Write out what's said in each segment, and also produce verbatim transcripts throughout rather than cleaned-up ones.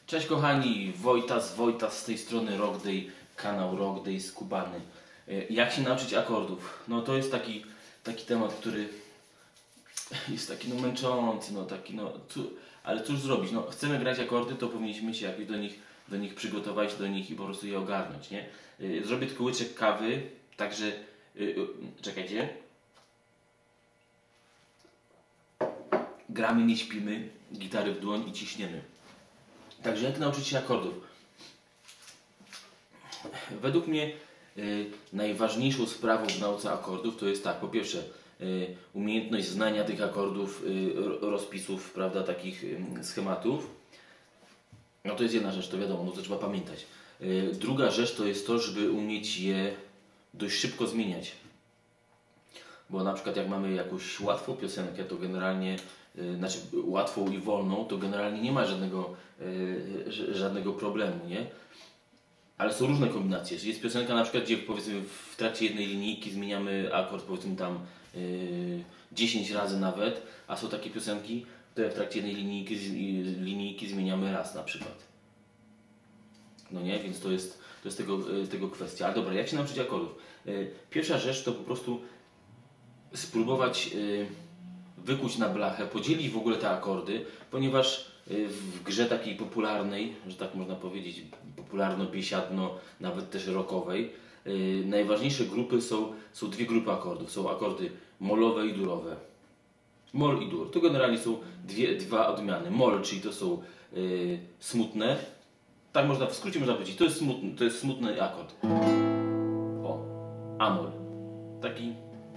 Cześć kochani, Wojtas, Wojtas z tej strony Rockday, kanał Rockday z Kubany. Jak się nauczyć akordów? No to jest taki, taki temat, który jest taki no męczący, no taki no, cu, ale cóż zrobić, no chcemy grać akordy, to powinniśmy się jakoś do nich, do nich przygotować, do nich i po prostu je ogarnąć, nie? Zrobię tylko łyczek kawy, także, czekajcie. Gramy, nie śpimy, gitary w dłoń i ciśniemy. Także jak nauczyć się akordów? Według mnie y, najważniejszą sprawą w nauce akordów to jest tak, po pierwsze y, umiejętność znania tych akordów, y, rozpisów, prawda, takich y, schematów. No to jest jedna rzecz, to wiadomo, no to trzeba pamiętać. Y, druga rzecz to jest to, żeby umieć je dość szybko zmieniać. Bo na przykład jak mamy jakąś łatwą piosenkę, to generalnie, yy, znaczy łatwą i wolną, to generalnie nie ma żadnego, yy, żadnego problemu, nie? Ale są różne kombinacje. Jest piosenka na przykład, gdzie powiedzmy w trakcie jednej linijki zmieniamy akord, powiedzmy tam yy, dziesięć razy nawet, a są takie piosenki, które w trakcie jednej linijki, linijki zmieniamy raz na przykład. No nie? Więc to jest, to jest tego, yy, tego kwestia. Ale dobra, jak się nauczyć akordów? Yy, pierwsza rzecz to po prostu spróbować y, wykuć na blachę, podzielić w ogóle te akordy, ponieważ y, w grze takiej popularnej, że tak można powiedzieć, popularno-biesiadno, nawet też rockowej, y, najważniejsze grupy są, są dwie grupy akordów. Są akordy molowe i durowe. Mol i dur. To generalnie są dwie, dwa odmiany. Mol, czyli to są y, smutne, tak można, w skrócie można powiedzieć, to jest smutny, to jest smutny akord. O, amol. Taki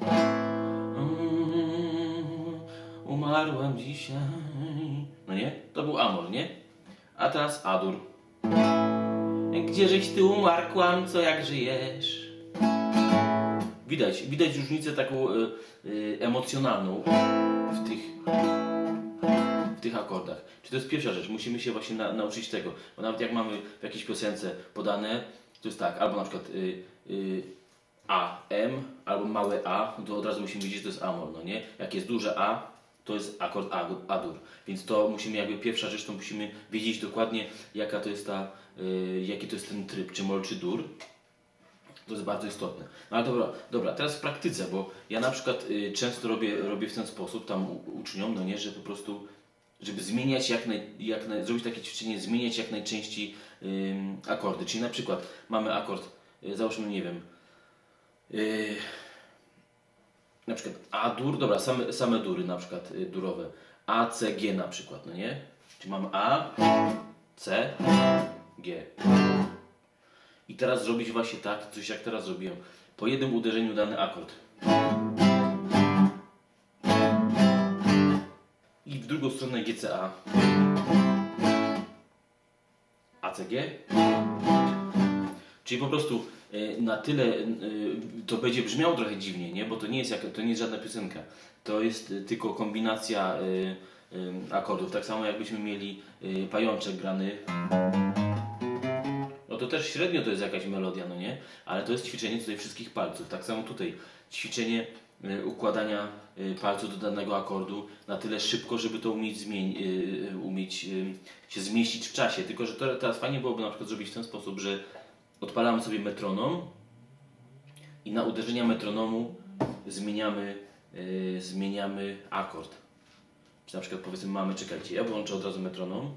umarłem dzisiaj. No nie? To był amol, nie? A teraz adur. Gdzieżeś ty umarkłam, co jak żyjesz? Widać, widać różnicę taką y, y, emocjonalną w tych, w tych akordach. Czyli to jest pierwsza rzecz, musimy się właśnie na, nauczyć tego. Bo nawet jak mamy w jakiejś piosence podane, to jest tak, albo na przykład y, y, A, M, albo małe A, no to od razu musimy wiedzieć, że to jest amol, no nie? Jak jest duże A, to jest akord A-dur. Więc to musimy jakby, pierwsza rzecz, to musimy wiedzieć dokładnie, jaka to jest ta, yy, jaki to jest ten tryb, czy mol, czy dur. To jest bardzo istotne. No ale dobra, dobra, teraz w praktyce, bo ja na przykład yy, często robię, robię w ten sposób, tam u, uczniom, no nie, że po prostu, żeby zmieniać jak naj, jak naj, zrobić takie ćwiczenie, zmieniać jak najczęściej yy, akordy. Czyli na przykład mamy akord, yy, załóżmy, nie wiem, Yy, na przykład A-dur, dobra, same, same dury na przykład yy, durowe. A, C, G na przykład, no nie? Czyli mam A, C, G. I teraz zrobić właśnie tak, coś jak teraz zrobiłem. Po jednym uderzeniu dany akord. I w drugą stronę G, C, A. A, C, G. Czyli po prostu na tyle to będzie brzmiało trochę dziwnie, nie? Bo to nie jest, jak, to nie jest żadna piosenka. To jest tylko kombinacja akordów. Tak samo jakbyśmy mieli pajączek grany. No to też średnio to jest jakaś melodia, no nie? Ale to jest ćwiczenie tutaj wszystkich palców. Tak samo tutaj ćwiczenie układania palców do danego akordu na tyle szybko, żeby to umieć, zmieni umieć się zmieścić w czasie. Tylko że to, teraz fajnie byłoby na przykład zrobić w ten sposób, że odpalamy sobie metronom i na uderzenia metronomu zmieniamy, yy, zmieniamy akord. Czy na przykład powiedzmy mamy, czekajcie, ja włączę od razu metronom.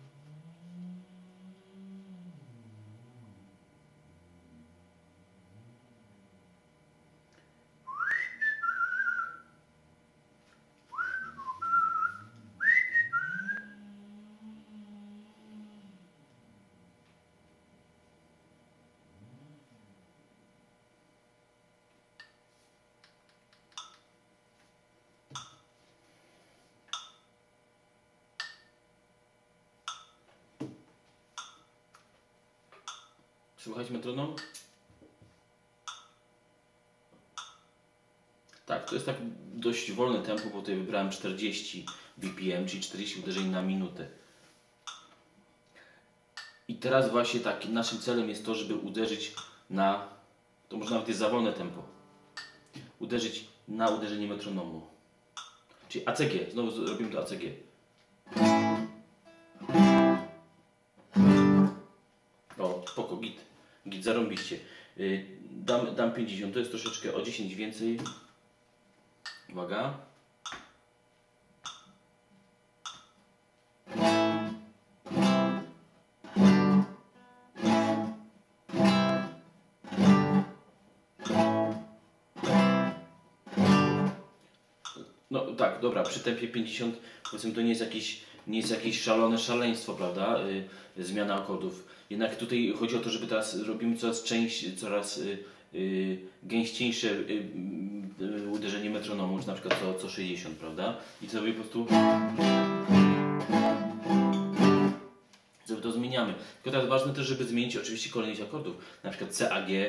Słuchać metronom? Tak, to jest tak dość wolne tempo, bo tutaj wybrałem czterdzieści B P M, czyli czterdzieści uderzeń na minutę. I teraz właśnie tak, naszym celem jest to, żeby uderzyć na, to może nawet jest za wolne tempo, uderzyć na uderzenie metronomu. Czyli A C G, znowu robimy to A C G. spoko, git, git, zarąbiście. Yy, dam, dam pięćdziesiąt, to jest troszeczkę o dziesięć więcej. Uwaga. No tak, dobra, przy tempie pięćdziesiąt, powiedzmy, to nie jest jakieś, nie jest jakieś szalone szaleństwo, prawda, yy, zmiana akordów. Jednak tutaj chodzi o to, żeby teraz robimy coraz częściej, coraz yy, yy, gęściejsze yy, yy, uderzenie metronomu, czy na przykład co, co sześćdziesiąt, prawda, i sobie po prostu sobie to zmieniamy. Tylko teraz ważne też, żeby zmienić oczywiście kolejność akordów, na przykład C, A, G.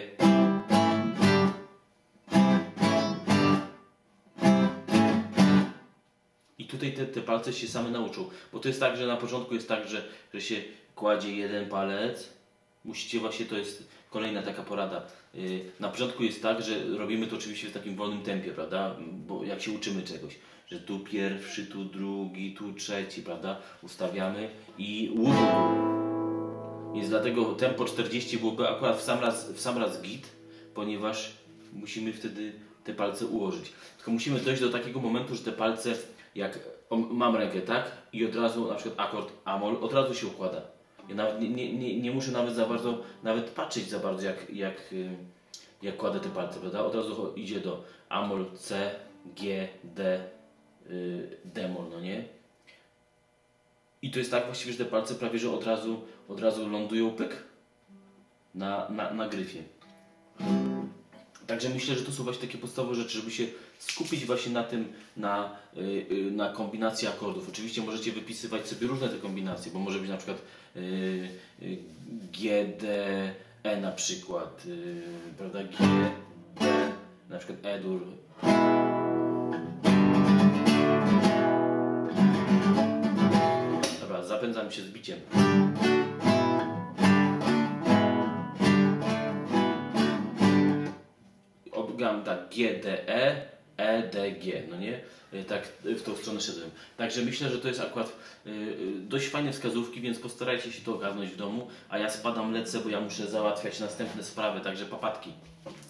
I tutaj te, te palce się same nauczą, bo to jest tak, że na początku jest tak, że, że się kładzie jeden palec, musicie właśnie, to jest kolejna taka porada, yy, na początku jest tak, że robimy to oczywiście w takim wolnym tempie, prawda, bo jak się uczymy czegoś, że tu pierwszy, tu drugi, tu trzeci, prawda, ustawiamy i łudu. Więc dlatego tempo czterdzieści byłoby akurat w sam raz, w sam raz git, ponieważ musimy wtedy te palce ułożyć. Tylko musimy dojść do takiego momentu, że te palce, jak o, mam rękę, tak? I od razu na przykład akord A-moll od razu się układa. Ja nawet nie, nie, nie, nie muszę nawet za bardzo, nawet patrzeć za bardzo, jak, jak, jak kładę te palce, prawda? Od razu idzie do A-moll, C, G, D, yy, D-moll, no nie? I to jest tak właściwie, że te palce prawie, że od razu, od razu lądują pyk na, na, na gryfie. Także myślę, że to są właśnie takie podstawowe rzeczy, żeby się skupić właśnie na tym, na, yy, na kombinacji akordów. Oczywiście możecie wypisywać sobie różne te kombinacje, bo może być na przykład yy, yy, G, D, E na przykład, yy, prawda, G, D, na przykład E-dur. Dobra, zapędzam się z biciem. Gram tak G, D, E, E, D, G, no nie? Tak w tą stronę szedłem. Także myślę, że to jest akurat yy, dość fajne wskazówki, więc postarajcie się to ogarnąć w domu, a ja spadam, lecę, bo ja muszę załatwiać następne sprawy, także papatki.